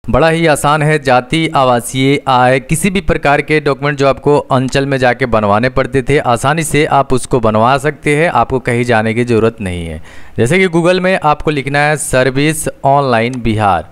बड़ा ही आसान है। जाति, आवासीय, आय, किसी भी प्रकार के डॉक्यूमेंट जो आपको अंचल में जाके बनवाने पड़ते थे, आसानी से आप उसको बनवा सकते हैं। आपको कहीं जाने की ज़रूरत नहीं है। जैसे कि गूगल में आपको लिखना है service online Bihar,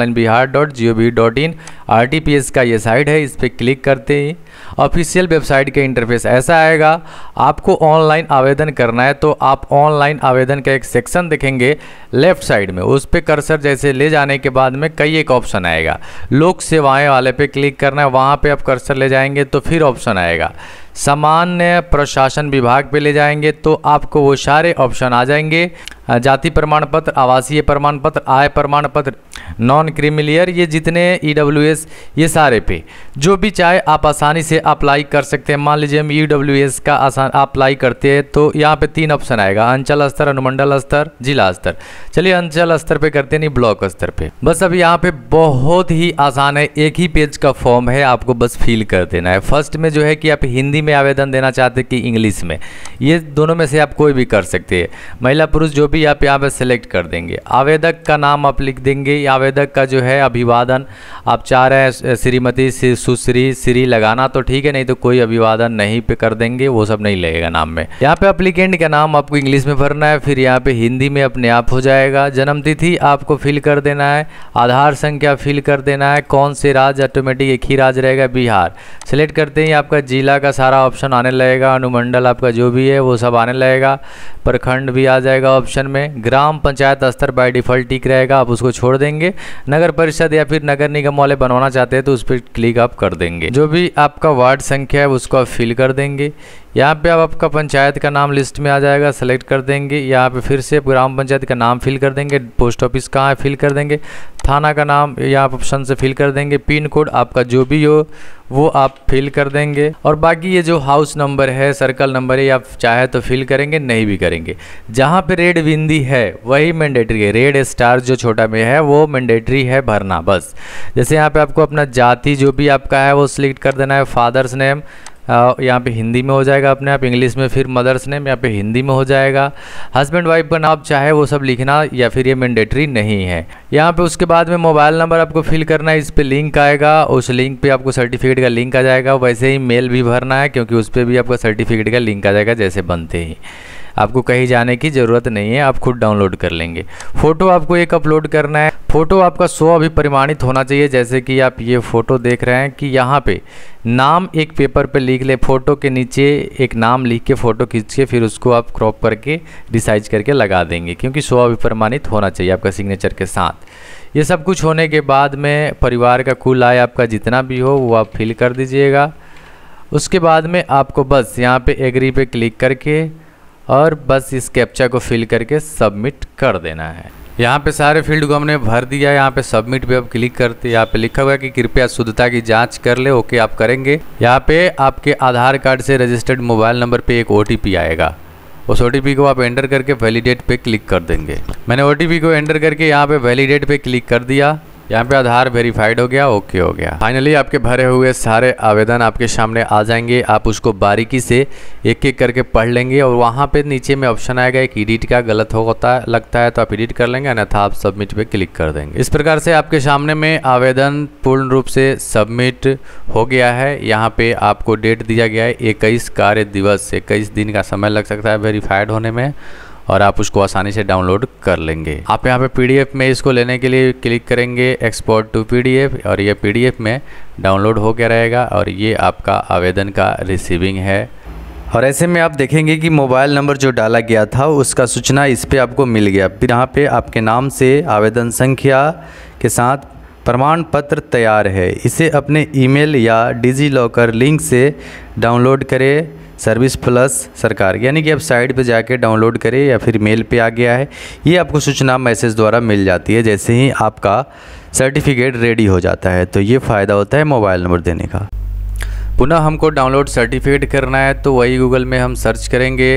serviceonlineBihar.gov.in। RTPS का ये साइट है, इस पर क्लिक करते ही ऑफिशियल वेबसाइट के इंटरफेस ऐसा आएगा। आपको ऑनलाइन आवेदन करना है तो आप ऑनलाइन आवेदन का एक सेक्शन देखेंगे लेफ्ट साइड में, उस पर कर्सर जैसे ले जाने के बाद में कई एक ऑप्शन आएगा। लोक सेवाएं वाले पे क्लिक करना है, वहाँ पे आप कर्सर ले जाएंगे तो फिर ऑप्शन आएगा सामान्य प्रशासन विभाग पे ले जाएंगे तो आपको वो सारे ऑप्शन आ जाएंगे। जाति प्रमाण पत्र, आवासीय प्रमाण पत्र, आय प्रमाण पत्र, नॉन क्रीमिलियर, ये जितने EWS ये सारे पे जो भी चाहे आप आसानी से अप्लाई कर सकते हैं। मान लीजिए हम EWS का अप्लाई करते हैं तो यहाँ पे 3 ऑप्शन आएगा, अंचल स्तर, अनुमंडल स्तर, जिला स्तर। चलिए अंचल स्तर पे करते नहीं, ब्लॉक स्तर पे। बस अब यहाँ पे बहुत ही आसान है, एक ही पेज का फॉर्म है, आपको बस फिल कर देना है। फर्स्ट में जो है कि आप हिंदी में आवेदन देना चाहते कि इंग्लिश में, ये दोनों में से आप कोई भी कर सकते हैं। महिला पुरुष जो भी आप यहाँ पे सेलेक्ट कर देंगे। आवेदक का नाम आप लिख देंगे। आवेदक का जो है अभिवादन आप चाह रहे हैं श्रीमती, सुश्री, श्री लगाना तो ठीक है, नहीं तो कोई अभिवादन नहीं पे कर देंगे, वो सब नहीं लगेगा नाम में। यहाँ पे एप्लीकेंट का नाम आपको इंग्लिश में भरना है, फिर यहाँ पे हिंदी में अपने आप हो जाएगा। जन्म तिथि आपको फिल कर देना है, आधार संख्या फिल कर देना है, कौन से राज्य, ऑटोमेटिक एक ही राज्य रहेगा बिहार। सेलेक्ट करते ही आपका जिला का सारा ऑप्शन आने लगेगा, अनुमंडल आपका जो भी है वो सब आने लगेगा, प्रखंड भी आ जाएगा ऑप्शन में। ग्राम पंचायत स्तर बाय डिफ़ॉल्ट टिक रहेगा, आप उसको छोड़ देंगे। नगर परिषद या फिर नगर निगम वाले बनवाना चाहते हैं तो उस पर क्लिक आप कर देंगे। जो भी आपका वार्ड संख्या है उसको आप फिल कर देंगे। यहाँ पे अब आपका पंचायत का नाम लिस्ट में आ जाएगा, सेलेक्ट कर देंगे। यहाँ पे फिर से ग्राम पंचायत का नाम फिल कर देंगे, पोस्ट ऑफिस कहाँ है फिल कर देंगे, थाना का नाम यहाँ ऑप्शन से फिल कर देंगे, पिन कोड आपका जो भी हो वो आप फिल कर देंगे। और बाकी ये जो हाउस नंबर है, सर्कल नंबर है, आप चाहे तो फिल करेंगे, नहीं भी करेंगे। जहाँ पे रेड बिंदी है वही मैंडेटरी है, रेड स्टार जो छोटा में है वो मैंडेटरी है भरना बस। जैसे यहाँ पे आपको अपना जाति जो भी आपका है वो सिलेक्ट कर देना है। फादर्स नेम यहाँ पे हिंदी में हो जाएगा अपने आप, इंग्लिश में फिर मदर्स नेम यहाँ पे हिंदी में हो जाएगा। हस्बैंड वाइफ का नाम चाहे वो सब लिखना या फिर ये मैंडेटरी नहीं है। यहाँ पे उसके बाद में मोबाइल नंबर आपको फिल करना है, इस पे लिंक आएगा, उस लिंक पे आपको सर्टिफिकेट का लिंक आ जाएगा। वैसे ही मेल भी भरना है क्योंकि उस पर भी आपका सर्टिफिकेट का लिंक आ जाएगा जैसे बनते ही। आपको कहीं जाने की ज़रूरत नहीं है, आप खुद डाउनलोड कर लेंगे। फ़ोटो आपको एक अपलोड करना है। फ़ोटो आपका 100 अभी परिमाणित होना चाहिए। जैसे कि आप ये फ़ोटो देख रहे हैं कि यहाँ पे नाम एक पेपर पे लिख ले, फ़ोटो के नीचे एक नाम लिख के फ़ोटो खींच के फिर उसको आप क्रॉप करके रिसाइज करके लगा देंगे, क्योंकि 100 अभी परिमाणित होना चाहिए आपका सिग्नेचर के साथ। ये सब कुछ होने के बाद में परिवार का कुल आय आपका जितना भी हो वो आप फिल कर दीजिएगा। उसके बाद में आपको बस यहाँ पे एग्री पे क्लिक करके और बस इस कैप्चा को फिल करके सबमिट कर देना है। यहाँ पे सारे फील्ड को हमने भर दिया। यहाँ पे सबमिट पे अब क्लिक करते, यहाँ पे लिखा हुआ है कि कृपया शुद्धता की जांच कर ले, ओके आप करेंगे। यहाँ पे आपके आधार कार्ड से रजिस्टर्ड मोबाइल नंबर पे एक OTP आएगा, उस OTP को आप एंटर करके वैलिडेट पे क्लिक कर देंगे। मैंने OTP को एंटर करके यहाँ पे वैलिडेट पे क्लिक कर दिया। यहाँ पे आधार वेरीफाइड हो गया, ओके हो गया। फाइनली आपके भरे हुए सारे आवेदन आपके सामने आ जाएंगे। आप उसको बारीकी से एक एक करके पढ़ लेंगे और वहाँ पे नीचे में ऑप्शन आएगा एक एडिट का, गलत होता है लगता है तो आप एडिट कर लेंगे, अन्यथा आप सबमिट पे क्लिक कर देंगे। इस प्रकार से आपके सामने में आवेदन पूर्ण रूप से सबमिट हो गया है। यहाँ पे आपको डेट दिया गया है 21 कार्य दिवस, 21 दिन का समय लग सकता है वेरीफाइड होने में, और आप उसको आसानी से डाउनलोड कर लेंगे। आप यहाँ पे PDF में इसको लेने के लिए क्लिक करेंगे, एक्सपोर्ट टू PDF, और ये PDF में डाउनलोड हो गया रहेगा। और ये आपका आवेदन का रिसीविंग है। और ऐसे में आप देखेंगे कि मोबाइल नंबर जो डाला गया था उसका सूचना इस पर आपको मिल गया। फिर यहाँ पे आपके नाम से आवेदन संख्या के साथ प्रमाण पत्र तैयार है। इसे अपने ईमेल या डिजीलॉकर लिंक से डाउनलोड करें, सर्विस प्लस सरकार, यानी कि आप साइट पे जाके डाउनलोड करें या फिर मेल पे आ गया है। ये आपको सूचना मैसेज द्वारा मिल जाती है जैसे ही आपका सर्टिफिकेट रेडी हो जाता है। तो ये फ़ायदा होता है मोबाइल नंबर देने का। पुनः हमको डाउनलोड सर्टिफिकेट करना है तो वही गूगल में हम सर्च करेंगे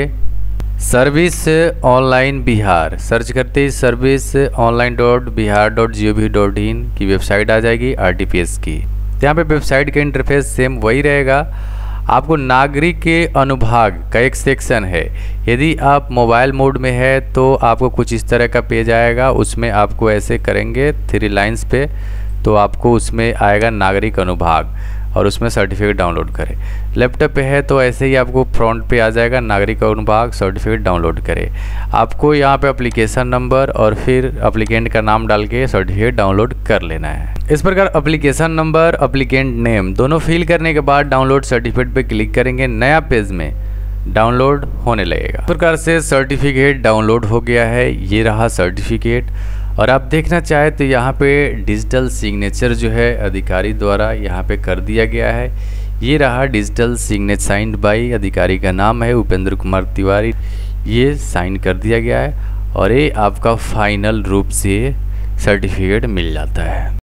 सर्विस ऑनलाइन बिहार। सर्च करते ही serviceonline.bihar.gov.in की वेबसाइट आ जाएगी RTPS की। यहाँ पे वेबसाइट का इंटरफेस सेम वही रहेगा। आपको नागरिक के अनुभाग का एक सेक्शन है। यदि आप मोबाइल मोड में है तो आपको कुछ इस तरह का पेज आएगा। उसमें आपको ऐसे करेंगे 3 लाइन्स पे तो आपको उसमें आएगा नागरिक अनुभाग और उसमें सर्टिफिकेट डाउनलोड करें। लैपटॉप पे है तो ऐसे ही आपको फ्रंट पे आ जाएगा नागरिक अनुभाग सर्टिफिकेट डाउनलोड करें। आपको यहाँ पे एप्लीकेशन नंबर और फिर एप्लीकेंट का नाम डाल के सर्टिफिकेट डाउनलोड कर लेना है। इस प्रकार एप्लीकेशन नंबर, एप्लीकेंट नेम दोनों फिल करने के बाद डाउनलोड सर्टिफिकेट पे क्लिक करेंगे, नया पेज में डाउनलोड होने लगेगा। इस प्रकार से सर्टिफिकेट डाउनलोड हो गया है। ये रहा सर्टिफिकेट। और आप देखना चाहे तो यहाँ पे डिजिटल सिग्नेचर जो है अधिकारी द्वारा यहाँ पे कर दिया गया है। ये रहा डिजिटल सिग्नेचर साइंड बाई, अधिकारी का नाम है उपेंद्र कुमार तिवारी, ये साइन कर दिया गया है और ये आपका फाइनल रूप से सर्टिफिकेट मिल जाता है।